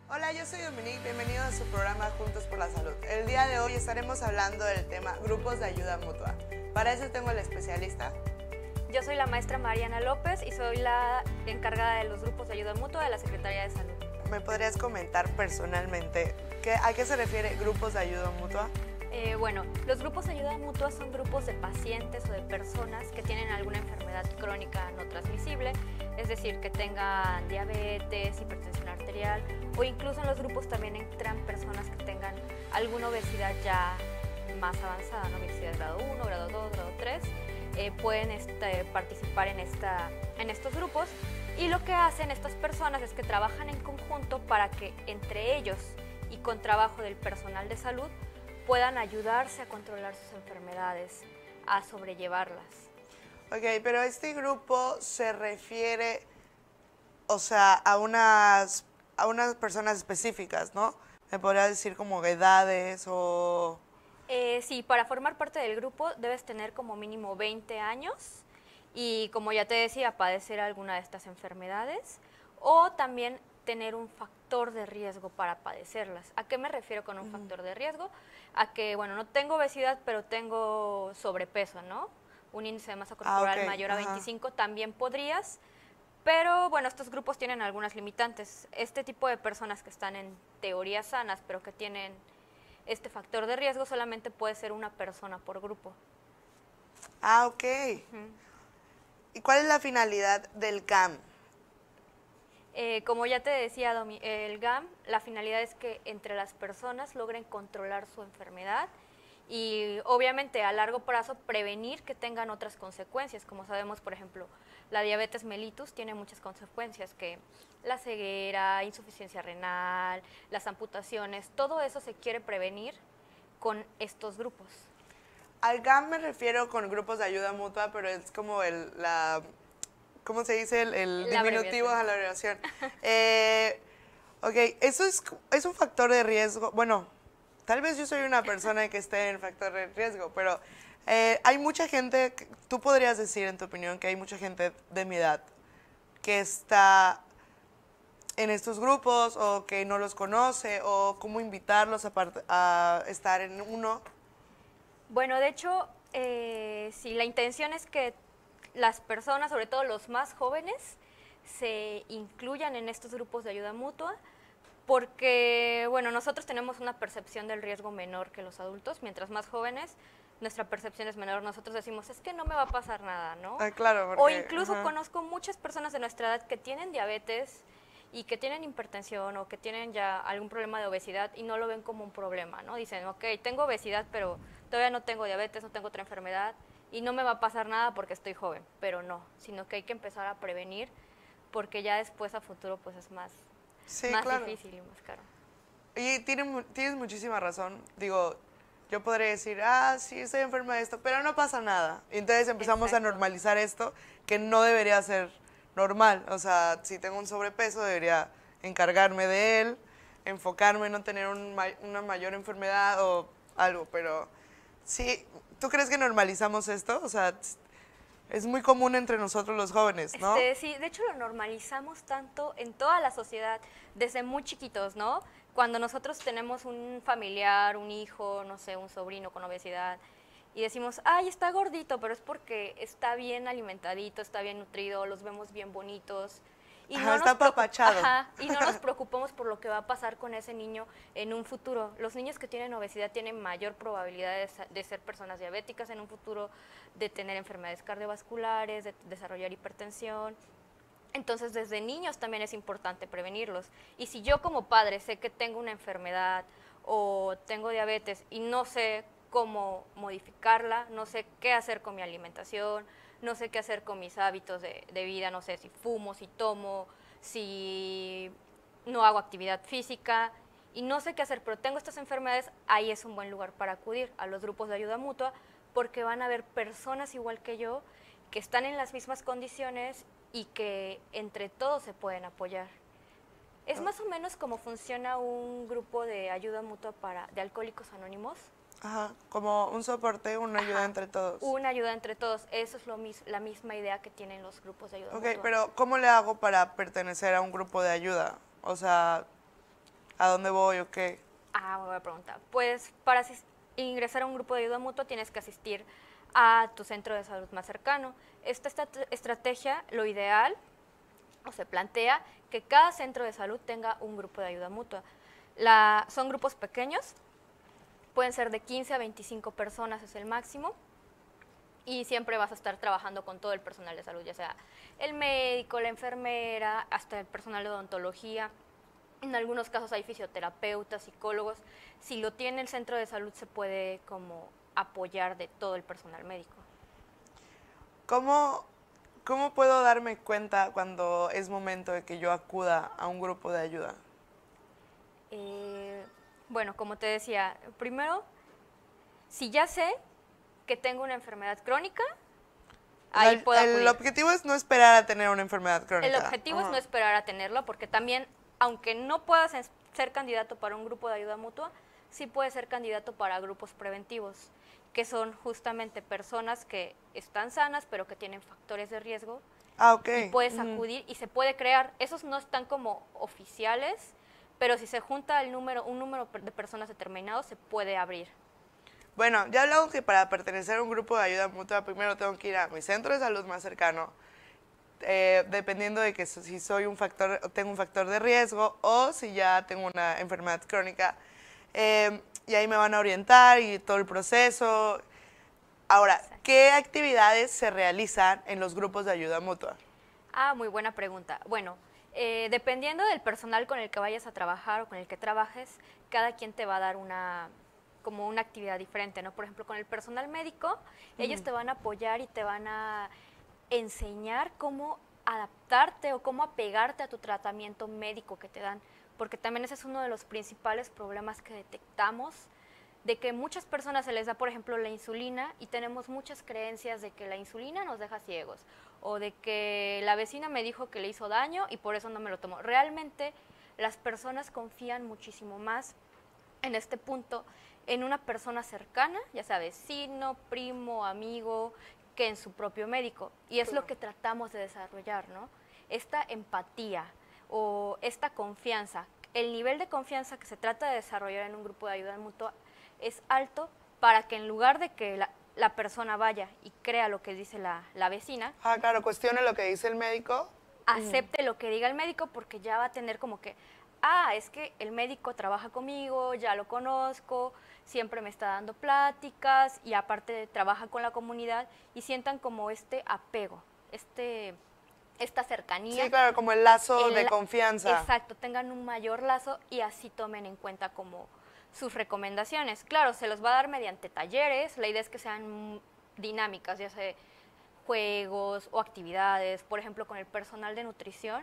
Hola, yo soy Dominique, bienvenidos a su programa Juntos por la Salud. El día de hoy estaremos hablando del tema grupos de ayuda mutua. Para eso tengo al especialista. Yo soy la maestra Mariana López y soy la encargada de los grupos de ayuda mutua de la Secretaría de Salud. ¿Me podrías comentar personalmente a qué se refiere grupos de ayuda mutua? Bueno, los grupos de ayuda mutua son grupos de pacientes o de personas que tienen alguna enfermedad crónica no transmisible, es decir, que tengan diabetes, hipertensión arterial, o incluso en los grupos también entran personas que tengan alguna obesidad ya más avanzada, ¿no? Obesidad grado 1, grado 2, grado 3, pueden participar en estos grupos, y lo que hacen estas personas es que trabajan en conjunto para que entre ellos y con trabajo del personal de salud puedan ayudarse a controlar sus enfermedades, a sobrellevarlas. Ok, pero este grupo se refiere, o sea, a unas personas específicas, ¿no? ¿Me podrías decir como edades o...? Sí, para formar parte del grupo debes tener como mínimo 20 años y, como ya te decía, padecer alguna de estas enfermedades o también tener un factor de riesgo para padecerlas. ¿A qué me refiero con un factor de riesgo? A que, bueno, no tengo obesidad, pero tengo sobrepeso, ¿no? Un índice de masa corporal mayor a 25, también podrías, pero bueno, estos grupos tienen algunas limitantes. Este tipo de personas que están en teoría sanas, pero que tienen este factor de riesgo, solamente puede ser una persona por grupo. Ah, ok. ¿Y cuál es la finalidad del GAM? Como ya te decía, Domi, el GAM, la finalidad es que entre las personas logren controlar su enfermedad y obviamente a largo plazo prevenir que tengan otras consecuencias. Como sabemos, por ejemplo, la diabetes mellitus tiene muchas consecuencias, que la ceguera, insuficiencia renal, las amputaciones, todo eso se quiere prevenir con estos grupos. Al GAM me refiero con grupos de ayuda mutua, pero es como ¿cómo se dice? El diminutivo de la abreviación. Ok, eso es un factor de riesgo. Bueno, tal vez yo soy una persona que esté en factor de riesgo, pero hay mucha gente, tú podrías decir en tu opinión que hay mucha gente de mi edad que está en estos grupos o que no los conoce o cómo invitarlos a estar en uno. Bueno, de hecho, sí, la intención es que las personas, sobre todo los más jóvenes, se incluyan en estos grupos de ayuda mutua, porque, bueno, nosotros tenemos una percepción del riesgo menor que los adultos. Mientras más jóvenes, nuestra percepción es menor. Nosotros decimos, es que no me va a pasar nada, ¿no? Ah, claro, porque, o incluso conozco muchas personas de nuestra edad que tienen diabetes y que tienen hipertensión o que tienen ya algún problema de obesidad y no lo ven como un problema, ¿no? Dicen, ok, tengo obesidad, pero todavía no tengo diabetes, no tengo otra enfermedad y no me va a pasar nada porque estoy joven, pero no, sino que hay que empezar a prevenir porque ya después a futuro pues es más difícil y más caro. Y tienes muchísima razón. Digo, yo podría decir, sí, estoy enferma de esto, pero no pasa nada. Y entonces empezamos a normalizar esto, que no debería ser normal. O sea, si tengo un sobrepeso, debería encargarme de él, enfocarme en no tener una mayor enfermedad o algo. Pero sí, ¿tú crees que normalizamos esto? O sea, es muy común entre nosotros los jóvenes, ¿no? Sí, de hecho lo normalizamos tanto en toda la sociedad, desde muy chiquitos, ¿no? Cuando nosotros tenemos un familiar, un hijo, no sé, un sobrino con obesidad, y decimos, ay, está gordito, pero es porque está bien alimentadito, está bien nutrido, los vemos bien bonitos. Y no está apapachado. Y no nos preocupamos por lo que va a pasar con ese niño en un futuro. Los niños que tienen obesidad tienen mayor probabilidad de ser personas diabéticas en un futuro, de tener enfermedades cardiovasculares, de desarrollar hipertensión. Entonces, desde niños también es importante prevenirlos. Y si yo como padre sé que tengo una enfermedad o tengo diabetes y no sé cómo modificarla, no sé qué hacer con mi alimentación, no sé qué hacer con mis hábitos de vida, no sé si fumo, si tomo, si no hago actividad física y no sé qué hacer, pero tengo estas enfermedades, ahí es un buen lugar para acudir a los grupos de ayuda mutua porque van a haber personas igual que yo que están en las mismas condiciones y que entre todos se pueden apoyar. Es más o menos como funciona un grupo de ayuda mutua de Alcohólicos Anónimos. Ajá, como un soporte, una ayuda entre todos. Una ayuda entre todos, eso es la misma idea que tienen los grupos de ayuda mutua. Ok, pero ¿cómo le hago para pertenecer a un grupo de ayuda? O sea, ¿A dónde voy o qué? Muy buena pregunta. Pues para ingresar a un grupo de ayuda mutua tienes que asistir a tu centro de salud más cercano. Esta estrategia, lo ideal, o se plantea que cada centro de salud tenga un grupo de ayuda mutua. Son grupos pequeños, pueden ser de 15 a 25 personas, es el máximo, y siempre vas a estar trabajando con todo el personal de salud, ya sea el médico, la enfermera, hasta el personal de odontología. En algunos casos hay fisioterapeutas, psicólogos. Si lo tiene el centro de salud, se puede como apoyar de todo el personal médico. ¿Cómo puedo darme cuenta cuando es momento de que yo acuda a un grupo de ayuda? Bueno, como te decía, primero, si ya sé que tengo una enfermedad crónica, ahí puedo acudir. El objetivo es no esperar a tener una enfermedad crónica. El objetivo es no esperar a tenerlo, porque también, aunque no puedas ser candidato para un grupo de ayuda mutua, sí puedes ser candidato para grupos preventivos, que son justamente personas que están sanas, pero que tienen factores de riesgo. Y puedes acudir y se puede crear. Esos no están como oficiales, pero si se junta un número de personas determinado, se puede abrir. Bueno, ya hablamos que para pertenecer a un grupo de ayuda mutua, primero tengo que ir a mi centro de salud más cercano, dependiendo de que si tengo un factor de riesgo o si ya tengo una enfermedad crónica. Y ahí me van a orientar y todo el proceso. Ahora, ¿qué actividades se realizan en los grupos de ayuda mutua? Muy buena pregunta. Bueno, dependiendo del personal con el que vayas a trabajar o con el que trabajes, cada quien te va a dar como una actividad diferente, ¿no? Por ejemplo, con el personal médico, ellos te van a apoyar y te van a enseñar cómo adaptarte o cómo apegarte a tu tratamiento médico que te dan, porque también ese es uno de los principales problemas que detectamos, de que muchas personas se les da, por ejemplo, la insulina y tenemos muchas creencias de que la insulina nos deja ciegos o de que la vecina me dijo que le hizo daño y por eso no me lo tomo. Realmente las personas confían muchísimo más en este punto en una persona cercana, ya sea vecino, primo, amigo, que en su propio médico. Y es lo que tratamos de desarrollar, ¿no? Esta empatía o esta confianza. El nivel de confianza que se trata de desarrollar en un grupo de ayuda mutua es alto para que en lugar de que la persona vaya y crea lo que dice la vecina. Claro, cuestione lo que dice el médico. Acepte lo que diga el médico, porque ya va a tener como que, es que el médico trabaja conmigo, ya lo conozco, siempre me está dando pláticas y aparte trabaja con la comunidad y sientan como este apego, esta cercanía. Sí, claro, como el lazo de confianza. Exacto, tengan un mayor lazo y así tomen en cuenta como sus recomendaciones. Claro, se los va a dar mediante talleres, la idea es que sean dinámicas, ya sea juegos o actividades. Por ejemplo, con el personal de nutrición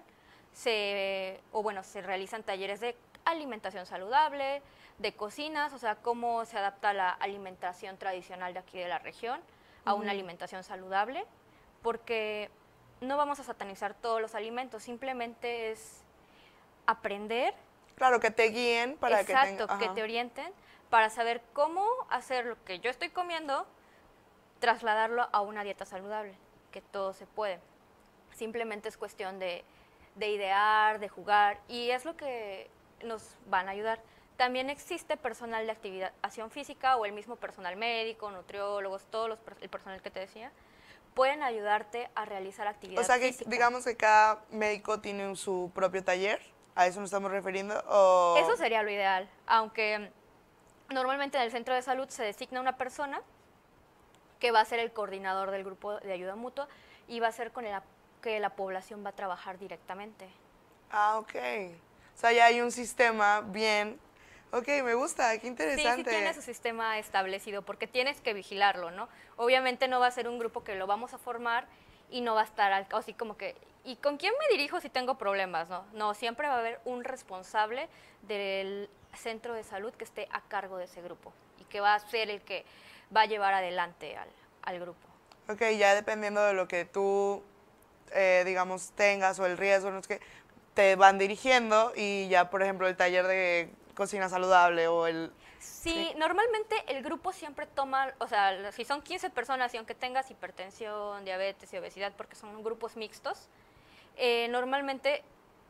se realizan talleres de alimentación saludable, de cocinas, o sea, cómo se adapta la alimentación tradicional de aquí de la región a una alimentación saludable, porque no vamos a satanizar todos los alimentos, simplemente es aprender. Claro, que te guíen para que te orienten para saber cómo hacer lo que yo estoy comiendo, trasladarlo a una dieta saludable, que todo se puede. Simplemente es cuestión de idear, de jugar, y es lo que nos van a ayudar. También existe personal de activación física o el mismo personal médico, nutriólogos, el personal que te decía, pueden ayudarte a realizar actividades físicas. O sea, digamos que cada médico tiene su propio taller. ¿A eso nos estamos refiriendo? Eso sería lo ideal, aunque normalmente en el centro de salud se designa una persona que va a ser el coordinador del grupo de ayuda mutua y va a ser con la que la población va a trabajar directamente. Ok. O sea, ya hay un sistema bien. Ok, me gusta, qué interesante. Sí tiene su sistema establecido porque tienes que vigilarlo, ¿no? Obviamente no va a ser un grupo que lo vamos a formar y no va a estar así como que, ¿y con quién me dirijo si tengo problemas? No, siempre va a haber un responsable del centro de salud que esté a cargo de ese grupo y que va a ser el que va a llevar adelante al grupo. Ok, ya dependiendo de lo que tú, digamos, tengas o el riesgo, no es que te van dirigiendo y ya, por ejemplo, el taller de cocina saludable o el... Sí, normalmente el grupo siempre toma, o sea, si son 15 personas y aunque tengas hipertensión, diabetes y obesidad, porque son grupos mixtos, normalmente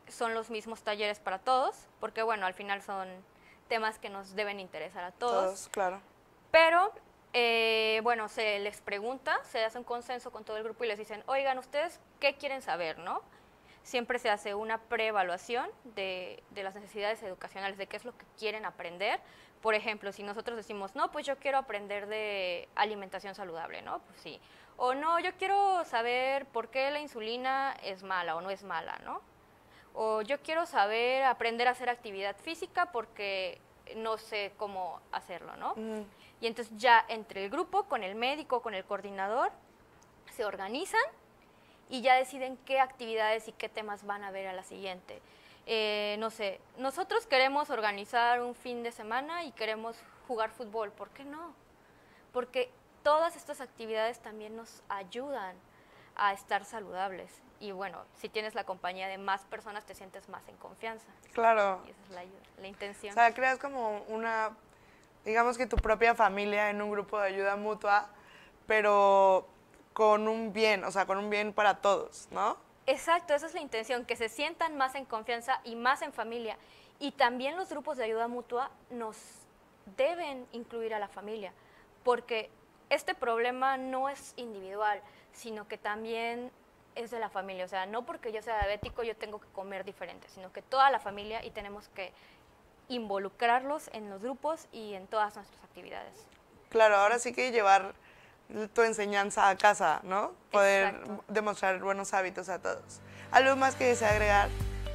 son los mismos talleres para todos, porque bueno, al final son temas que nos deben interesar a todos. Todos, claro. Pero, bueno, se les pregunta, se hace un consenso con todo el grupo y les dicen, oigan, ¿ustedes qué quieren saber, no? Siempre se hace una preevaluación de las necesidades educacionales, de qué es lo que quieren aprender. Por ejemplo, si nosotros decimos, no, pues yo quiero aprender de alimentación saludable, ¿no? Pues sí. O no, yo quiero saber por qué la insulina es mala o no es mala, ¿no? O yo quiero saber, aprender a hacer actividad física porque no sé cómo hacerlo, ¿no? Y entonces ya entre el grupo, con el médico, con el coordinador, se organizan y ya deciden qué actividades y qué temas van a ver a la siguiente. No sé, nosotros queremos organizar un fin de semana y queremos jugar fútbol, ¿por qué no? Porque todas estas actividades también nos ayudan a estar saludables. Y bueno, si tienes la compañía de más personas, te sientes más en confianza. Claro. Y esa es la intención. O sea, creas como digamos que tu propia familia en un grupo de ayuda mutua, pero con un bien, o sea, con un bien para todos, ¿no? Exacto, esa es la intención, que se sientan más en confianza y más en familia. Y también los grupos de ayuda mutua nos deben incluir a la familia, porque este problema no es individual, sino que también es de la familia. O sea, no porque yo sea diabético yo tengo que comer diferente, sino que toda la familia, y tenemos que involucrarlos en los grupos y en todas nuestras actividades. Claro, ahora sí que llevar tu enseñanza a casa, ¿no? Poder demostrar buenos hábitos a todos. ¿Algo más que desea agregar?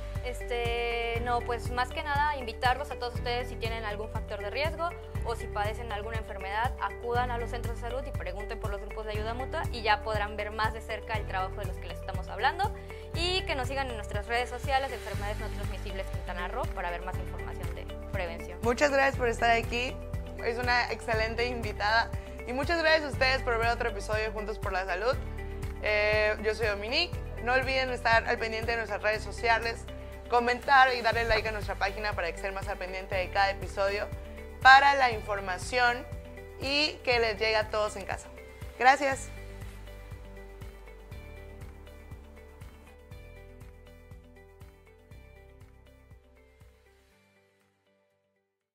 No, pues más que nada invitarlos a todos ustedes si tienen algún factor de riesgo o si padecen alguna enfermedad, acudan a los centros de salud y pregunten por los grupos de ayuda mutua y ya podrán ver más de cerca el trabajo de los que les estamos hablando, y que nos sigan en nuestras redes sociales de Enfermedades No Transmisibles Quintana Roo para ver más información de prevención. Muchas gracias por estar aquí, es una excelente invitada, y muchas gracias a ustedes por ver otro episodio de Juntos por la Salud. Yo soy Dominique, no olviden estar al pendiente de nuestras redes sociales, comentar y darle like a nuestra página para que estén más al pendiente de cada episodio, para la información y que les llegue a todos en casa. Gracias.